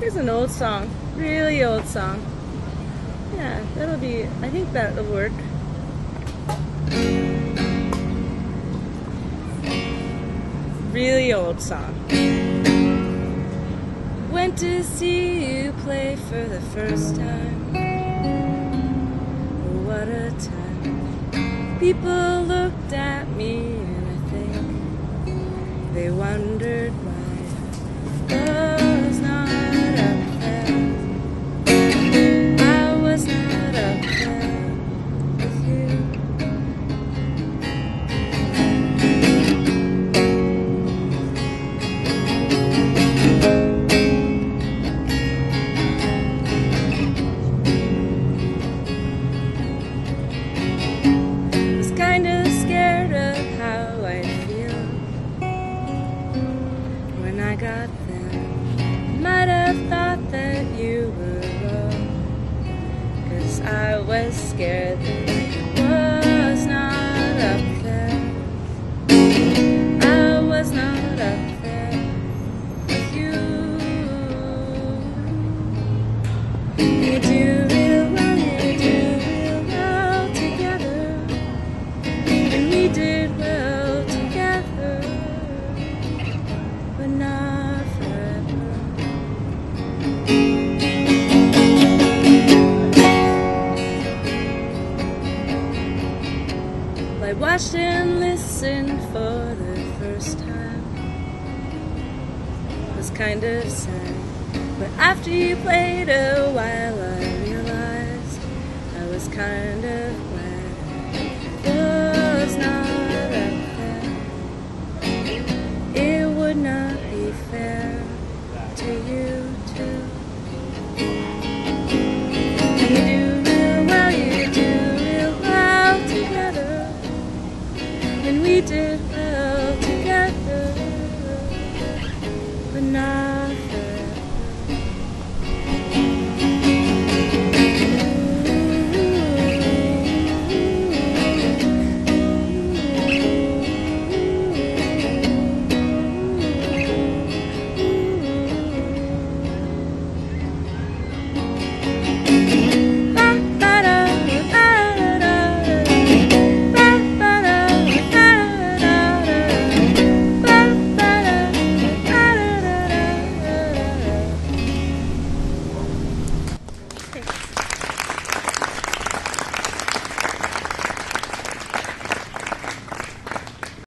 Here's an old song, really old song. Yeah, that'll be, I think that'll work. Really old song. Went to see you play for the first time. Oh, what a time. People looked at me and I think they wondered why I was not up there. I was not up there with you. Kinda scared of how I'd feel when I got there. Might have thought that you were wrong, 'cause I was scared that I was not up there. I was not up there with you. You do real well, you do real well together. We did well together, but not forever. I watched and listened for the first time. It was kind of sad, but after you played a while I realized I was kind of glad it was not up there. It would not be fair.